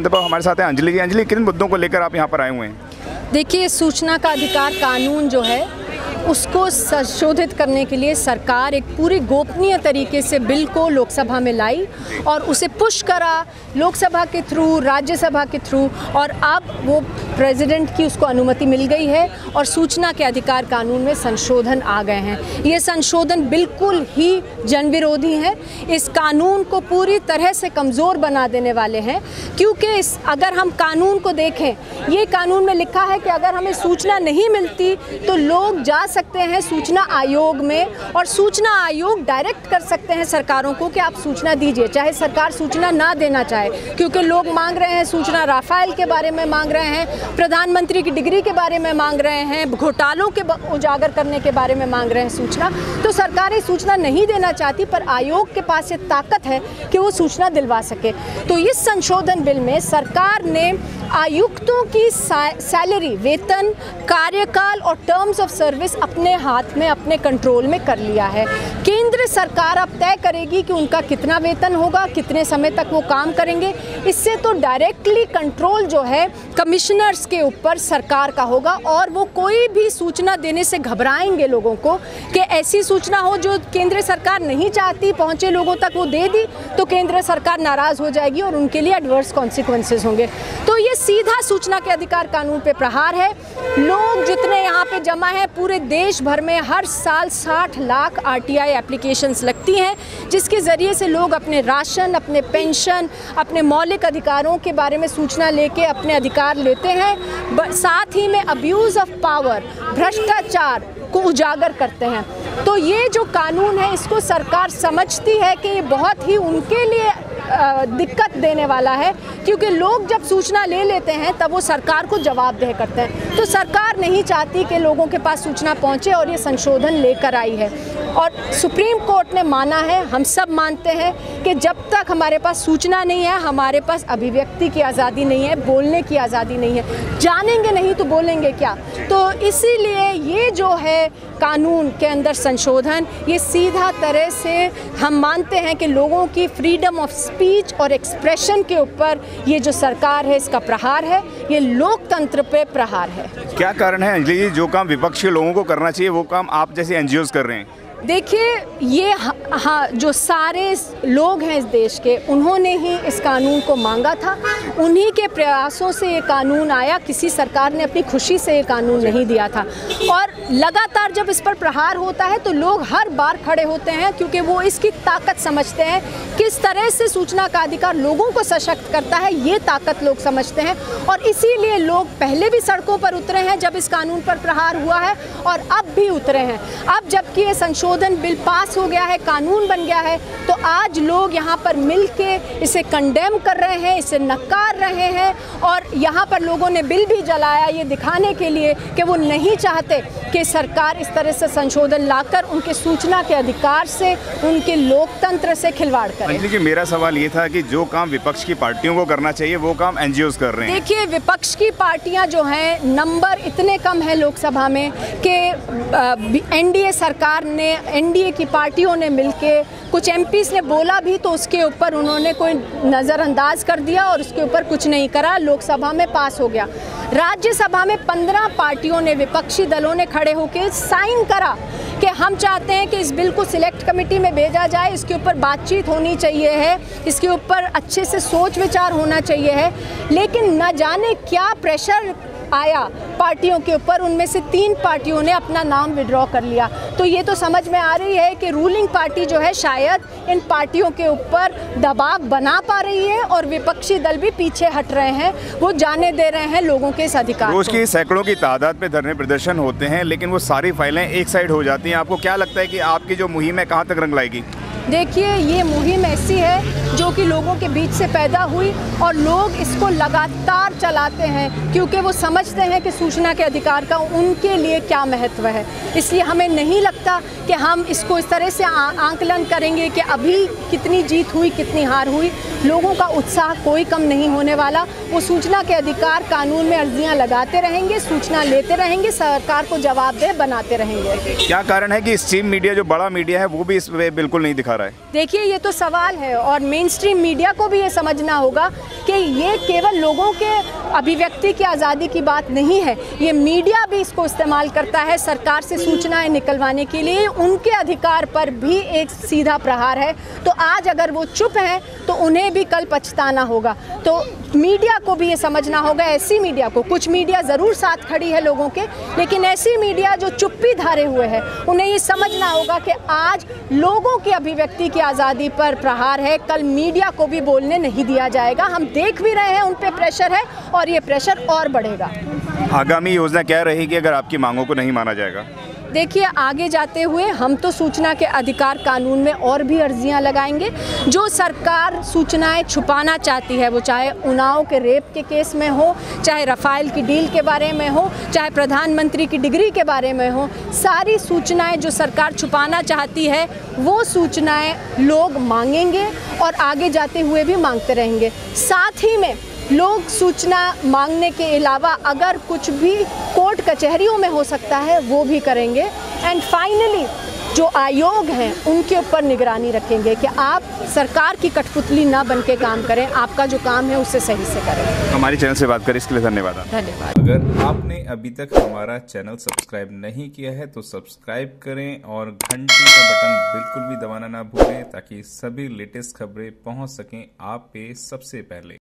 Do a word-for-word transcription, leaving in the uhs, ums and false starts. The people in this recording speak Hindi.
हमारे साथ हैं अंजलि जी। अंजलि, किन मुद्दों को लेकर आप यहाँ पर आए हुए हैं? देखिए, सूचना का अधिकार कानून जो है उसको संशोधित करने के लिए सरकार एक पूरी गोपनीय तरीके से बिल को लोकसभा में लाई और उसे पुश करा लोकसभा के थ्रू, राज्यसभा के थ्रू, और अब वो प्रेसिडेंट की उसको अनुमति मिल गई है और सूचना के अधिकार कानून में संशोधन आ गए हैं। ये संशोधन बिल्कुल ही जनविरोधी हैं, इस कानून को पूरी तरह से कमज़ोर बना देने वाले हैं, क्योंकि इस अगर हम कानून को देखें, ये कानून में लिखा है कि अगर हमें सूचना नहीं मिलती तो लोग जा सकते हैं सूचना आयोग में और सूचना आयोग डायरेक्ट कर सकते हैं सरकारों को कि आप सूचना दीजिए, चाहे सरकार सूचना ना देना चाहे, क्योंकि लोग मांग रहे हैं सूचना, राफेल के बारे में मांग रहे हैं, प्रधानमंत्री की डिग्री के बारे में मांग रहे हैं, घोटालों के उजागर करने के बारे में मांग रहे हैं सूचना। तो सरकारें सूचना नहीं देना चाहती, पर आयोग के पास ये ताकत है कि वो सूचना दिलवा सके। तो इस संशोधन बिल में सरकार ने आयुक्तों की सैलरी, वेतन, कार्यकाल और टर्म्स ऑफ सर्विस अपने हाथ में, अपने कंट्रोल में कर लिया है। केंद्र सरकार अब तय करेगी कि उनका कितना वेतन होगा, कितने समय तक वो काम करेंगे। इससे तो डायरेक्टली कंट्रोल जो है कमिश्नर्स के ऊपर सरकार का होगा और वो कोई भी सूचना देने से घबराएंगे लोगों को कि ऐसी सूचना हो जो केंद्र सरकार नहीं चाहती पहुंचे लोगों तक, वो दे दी तो केंद्र सरकार नाराज़ हो जाएगी और उनके लिए एडवर्स कॉन्सिक्वेंसेस होंगे। तो ये सीधा सूचना के अधिकार कानून पे प्रहार है। लोग जितने यहाँ पे जमा हैं, पूरे देश भर में हर साल साठ लाख आरटीआई एप्लीकेशंस लगती हैं, जिसके ज़रिए से लोग अपने राशन, अपने पेंशन, अपने मौलिक अधिकारों के बारे में सूचना लेके अपने अधिकार लेते हैं। साथ ही में अब्यूज़ ऑफ पावर, भ्रष्टाचार को उजागर करते हैं। तो ये जो कानून है, इसको सरकार समझती है कि ये बहुत ही उनके लिए दिक्कत देने वाला है, क्योंकि लोग जब सूचना ले लेते हैं तब वो सरकार को जवाबदेह करते हैं। तो सरकार नहीं चाहती कि लोगों के पास सूचना पहुंचे और ये संशोधन लेकर आई है। और सुप्रीम कोर्ट ने माना है, हम सब मानते हैं कि जब तक हमारे पास सूचना नहीं है, हमारे पास अभिव्यक्ति की आज़ादी नहीं है, बोलने की आज़ादी नहीं है। जानेंगे नहीं तो बोलेंगे क्या? तो इसीलिए ये जो है कानून के अंदर संशोधन, ये सीधा तरह से हम मानते हैं कि लोगों की फ्रीडम ऑफ स्पीच और एक्सप्रेशन के ऊपर ये जो सरकार है इसका प्रहार है, ये लोकतंत्र पे प्रहार है। क्या कारण है अंजलि जी, जो काम विपक्ष के लोगों को करना चाहिए वो काम आप जैसे एनजीओज कर रहे हैं? देखिए, ये हाँ, जो सारे लोग हैं इस देश के, उन्होंने ही इस कानून को मांगा था, उन्हीं के प्रयासों से ये कानून आया। किसी सरकार ने अपनी खुशी से ये कानून नहीं दिया था। और लगातार जब इस पर प्रहार होता है तो लोग हर बार खड़े होते हैं, क्योंकि वो इसकी ताकत समझते हैं, किस तरह से सूचना का अधिकार लोगों को सशक्त करता है, ये ताकत लोग समझते हैं। और इसीलिए लोग पहले भी सड़कों पर उतरे हैं जब इस कानून पर प्रहार हुआ है, और अब भी उतरे हैं। अब जबकि ये संशोधन बिल पास हो गया है, कानून बन गया है, तो आज लोग यहाँ पर मिलके इसे कंडेम कर रहे हैं, इसे नकार रहे हैं। और यहाँ पर लोगों ने बिल भी जलाया ये दिखाने के लिए कि वो नहीं चाहते कि सरकार इस तरह से संशोधन लाकर उनके सूचना के अधिकार से, उनके लोकतंत्र से खिलवाड़ करे। अंजलि जी, मेरा सवाल ये था कि जो काम विपक्ष की पार्टियों को करना चाहिए वो काम एनजीओज कर रहे हैं। देखिए, विपक्ष की पार्टियां जो हैं, नंबर इतने कम है लोकसभा में कि एनडीए सरकार ने, एनडीए की पार्टियों ने मिलके, कुछ एमपीस ने बोला भी तो उसके ऊपर उन्होंने कोई नज़रअंदाज कर दिया और उसके ऊपर कुछ नहीं करा, लोकसभा में पास हो गया। राज्यसभा में पंद्रह पार्टियों ने, विपक्षी दलों ने खड़े होकर साइन करा कि हम चाहते हैं कि इस बिल को सिलेक्ट कमेटी में भेजा जाए, इसके ऊपर बातचीत होनी चाहिए है, इसके ऊपर अच्छे से सोच विचार होना चाहिए है। लेकिन न जाने क्या प्रेशर आया पार्टियों के ऊपर, उनमें से तीन पार्टियों ने अपना नाम विड्रॉ कर लिया। तो ये तो समझ में आ रही है कि रूलिंग पार्टी जो है शायद इन पार्टियों के ऊपर दबाव बना पा रही है और विपक्षी दल भी पीछे हट रहे हैं, वो जाने दे रहे हैं लोगों के इस अधिकार। रोज की सैकड़ों की तादाद पे धरने प्रदर्शन होते हैं, लेकिन वो सारी फाइलें एक साइड हो जाती हैं। आपको क्या लगता है कि आपकी जो मुहिम है कहाँ तक रंग लाएगी? देखिए, ये मुहिम ऐसी है जो कि लोगों के बीच से पैदा हुई और लोग इसको लगातार चलाते हैं, क्योंकि वो समझते हैं कि सूचना के अधिकार का उनके लिए क्या महत्व है। इसलिए हमें नहीं लगता कि हम इसको इस तरह से आंकलन करेंगे कि अभी कितनी जीत हुई, कितनी हार हुई। लोगों का उत्साह कोई कम नहीं होने वाला। वो सूचना के अधिकार कानून में अर्जियां लगाते रहेंगे, सूचना लेते रहेंगे, सरकार को जवाबदेह बनाते रहेंगे। क्या कारण है कि स्ट्रीम मीडिया जो बड़ा मीडिया है वो भी इस बिल्कुल नहीं दिखा दिखा रहा है? देखिए, ये तो सवाल है और मेन स्ट्रीम मीडिया को भी ये समझना होगा कि ये केवल लोगों के अभिव्यक्ति की आज़ादी की बात नहीं है, ये मीडिया भी इसको इस्तेमाल करता है सरकार से सूचनाएं निकलवाने के लिए। उनके अधिकार पर भी एक सीधा प्रहार है। तो आज अगर वो चुप हैं तो उन्हें भी कल पछताना होगा। तो मीडिया को भी ये समझना होगा, ऐसी मीडिया को, कुछ मीडिया ज़रूर साथ खड़ी है लोगों के, लेकिन ऐसी मीडिया जो चुप्पी धारे हुए है, उन्हें ये समझना होगा कि आज लोगों की अभिव्यक्ति की आज़ादी पर प्रहार है, कल मीडिया को भी बोलने नहीं दिया जाएगा। हम देख भी रहे हैं उन पे प्रेशर है और ये प्रेशर और बढ़ेगा। आगामी योजना क्या रहेगी अगर आपकी मांगों को नहीं माना जाएगा? देखिए, आगे जाते हुए हम तो सूचना के अधिकार कानून में और भी अर्जियां लगाएंगे। जो सरकार सूचनाएं छुपाना चाहती है, वो चाहे उन्नाव के रेप के केस में हो, चाहे रफाल की डील के बारे में हो, चाहे प्रधानमंत्री की डिग्री के बारे में हो, सारी सूचनाएं जो सरकार छुपाना चाहती है वो सूचनाएं लोग मांगेंगे और आगे जाते हुए भी मांगते रहेंगे। साथ ही में लोग सूचना मांगने के अलावा अगर कुछ भी कोर्ट कचहरियों में हो सकता है वो भी करेंगे। एंड फाइनली जो आयोग हैं उनके ऊपर निगरानी रखेंगे कि आप सरकार की कठपुतली ना बन के काम करें, आपका जो काम है उसे सही से करें। हमारे चैनल से बात करें, इसके लिए धन्यवाद। धन्यवाद। अगर आपने अभी तक हमारा चैनल सब्सक्राइब नहीं किया है तो सब्सक्राइब करें और घंटी का बटन बिल्कुल भी दबाना ना भूलें ताकि सभी लेटेस्ट खबरें पहुंच सकें आप पे सबसे पहले।